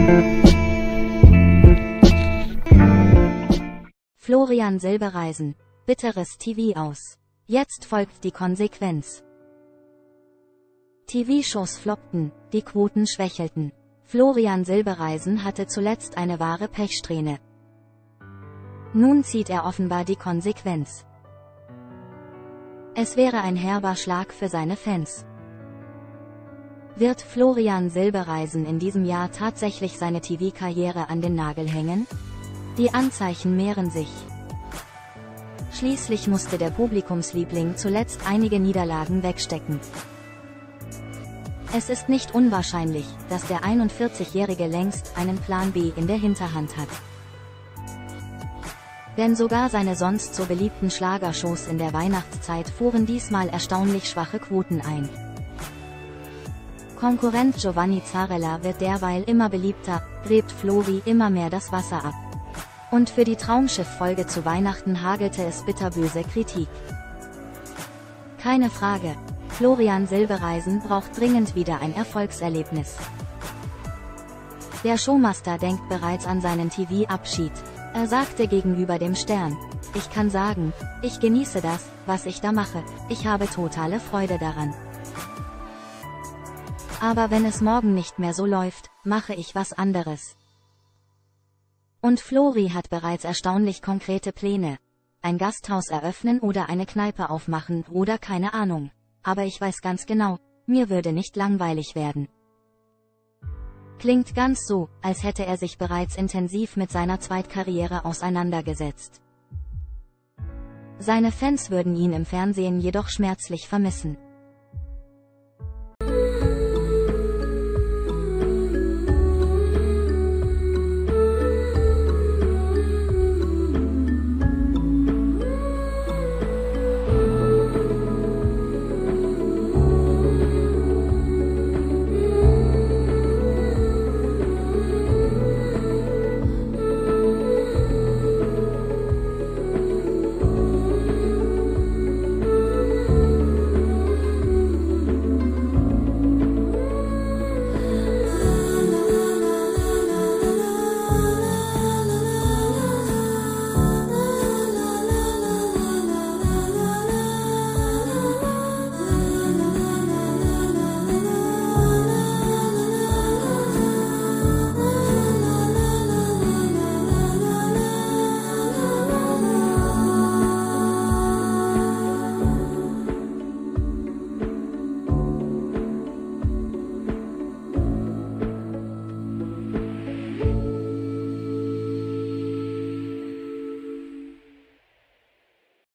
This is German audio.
Florian Silbereisen. Bitteres TV aus. Jetzt folgt die Konsequenz. TV-Shows floppten, die Quoten schwächelten. Florian Silbereisen hatte zuletzt eine wahre Pechsträhne. Nun zieht er offenbar die Konsequenz. Es wäre ein herber Schlag für seine Fans. Wird Florian Silbereisen in diesem Jahr tatsächlich seine TV-Karriere an den Nagel hängen? Die Anzeichen mehren sich. Schließlich musste der Publikumsliebling zuletzt einige Niederlagen wegstecken. Es ist nicht unwahrscheinlich, dass der 41-Jährige längst einen Plan B in der Hinterhand hat. Denn sogar seine sonst so beliebten Schlagershows in der Weihnachtszeit fuhren diesmal erstaunlich schwache Quoten ein. Konkurrent Giovanni Zarella wird derweil immer beliebter, gräbt Flori immer mehr das Wasser ab. Und für die Traumschiff-Folge zu Weihnachten hagelte es bitterböse Kritik. Keine Frage, Florian Silbereisen braucht dringend wieder ein Erfolgserlebnis. Der Showmaster denkt bereits an seinen TV-Abschied. Er sagte gegenüber dem Stern: „Ich kann sagen, ich genieße das, was ich da mache, ich habe totale Freude daran. Aber wenn es morgen nicht mehr so läuft, mache ich was anderes." Und Flori hat bereits erstaunlich konkrete Pläne. Ein Gasthaus eröffnen oder eine Kneipe aufmachen oder keine Ahnung. Aber ich weiß ganz genau, mir würde nicht langweilig werden. Klingt ganz so, als hätte er sich bereits intensiv mit seiner Zweitkarriere auseinandergesetzt. Seine Fans würden ihn im Fernsehen jedoch schmerzlich vermissen.